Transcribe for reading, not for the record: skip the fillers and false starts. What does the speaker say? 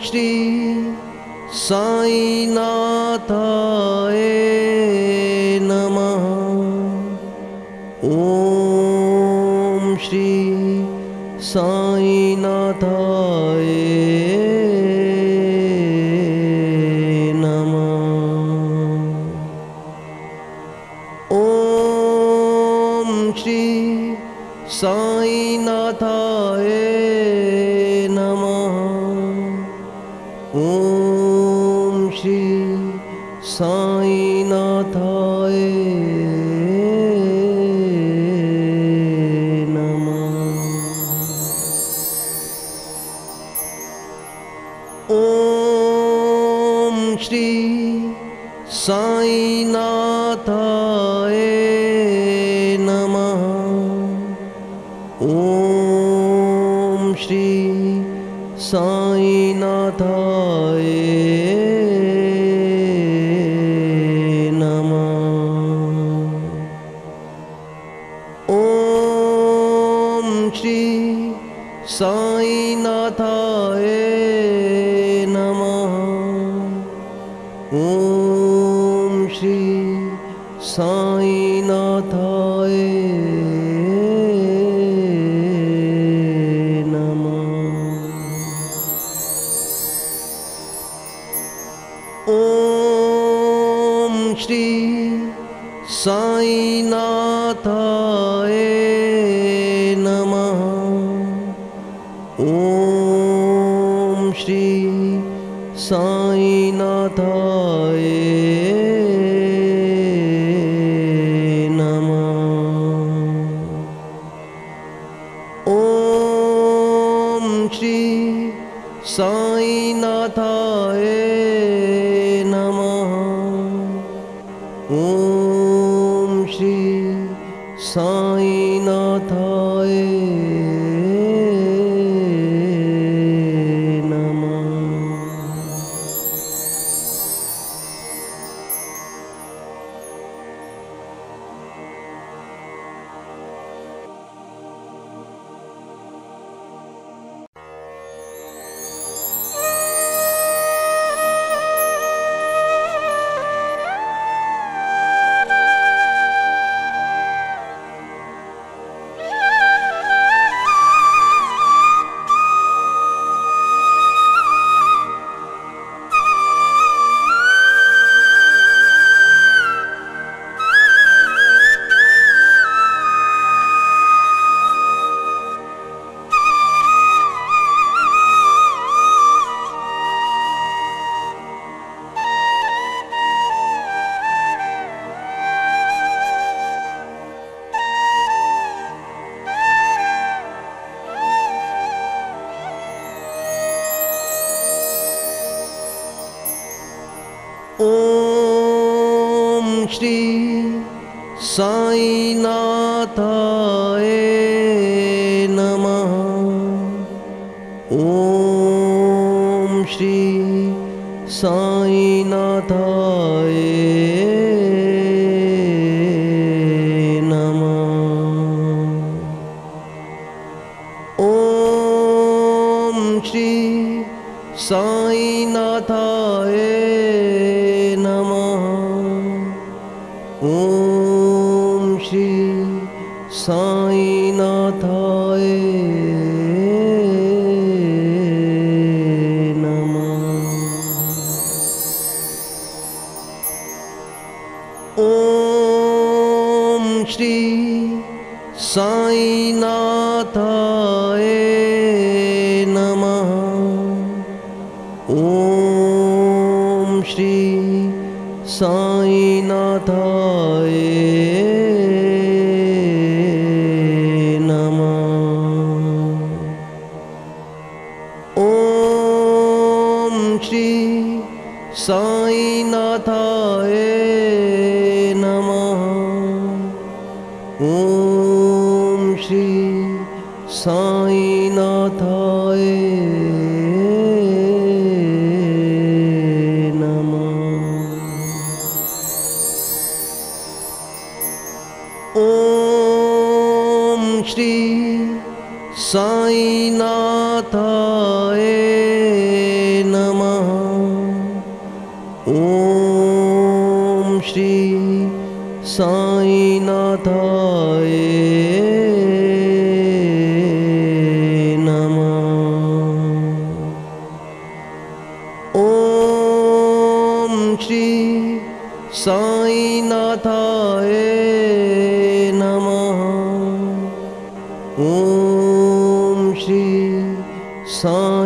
श्री साईनाथाय नमः। ओम श्री साईनाथाय नमः। ओम श्री साईनाथाय नमः। ओम श्री साईनाथाय नमः। ओम श्री साईनाथाय नमः। ओम श्री साईनाथाय नमः। ओम श्री साईनाथाय नमः। ओम श्री साईनाथाय ओम श्री साईनाथाय नमः। ओम श्री साईनाथाय नमः। ओम श्री साईनाथाय नमः। ओम श्री साईनाथाय ओम श्री साईनाथाय नमः। ओम श्री साईनाथाय नमः। ओम श्री साईनाथाय नमः। ओम श्री साईनाथाय नमः। ओम श्री साईनाथाय नमः। ओम श्री साईनाथाय नमः। ओम श्री साईनाथाय नमः। ओम श्री साईनाथाय ओम श्री साईनाथाय नमः। ॐ श्री साईनाथाय नमः। ॐ श्री साईनाथाय नमः। ॐ श्री साई